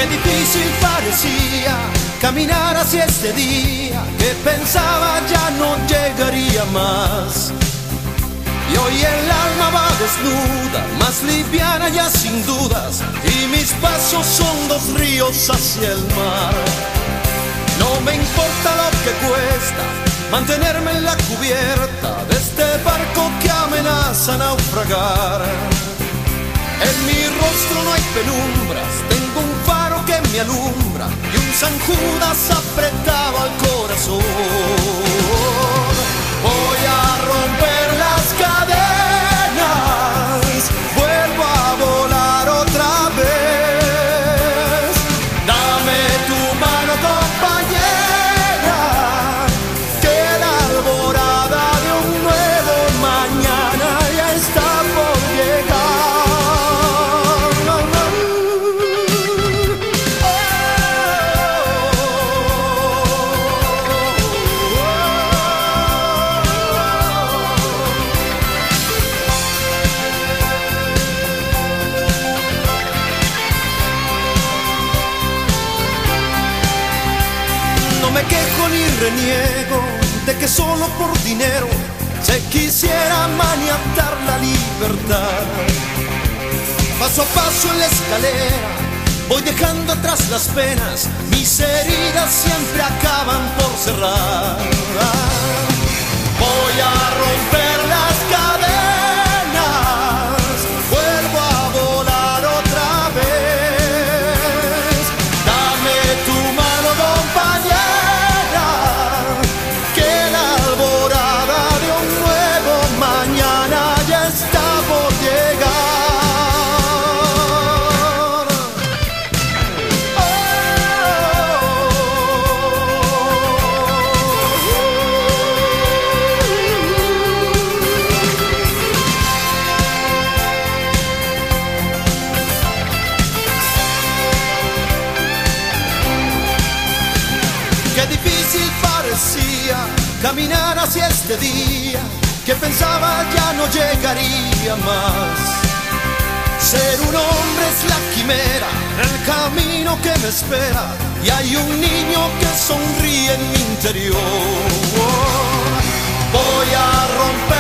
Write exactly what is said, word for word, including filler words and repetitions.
Qué difícil parecía caminar hacia este día que pensaba ya no llegaría más. Y hoy el alma va desnuda, más liviana ya sin dudas, y mis pasos son dos ríos hacia el mar. No me importa lo que cuesta mantenerme en la cubierta de este barco que amenaza naufragar. En mi rostro no hay penumbras, tengo un faro que me alumbra y un San Judas apretado al corazón. Voy a romper las cadenas, vuelvo a volar otra vez. Dame tu mano, compañera, que la alborada de un nuevo mañana ya está por llegar. No me quejo ni reniego de que solo por dinero se quisiera maniatar la libertad. Paso a paso en la escalera voy dejando atrás las penas, mis heridas siempre acaban por cerrar. Voy a romper las cadenas, vuelvo a volar otra vez. Dame tu mano, compañera, que la alborada de un nuevo mañana ya está por llegar. Qué difícil parecía caminar hacia este día que pensaba ya no llegaría más. Ser un hombre es la quimera, el camino que me espera, y hay un niño que sonríe en mi interior. Voy a romper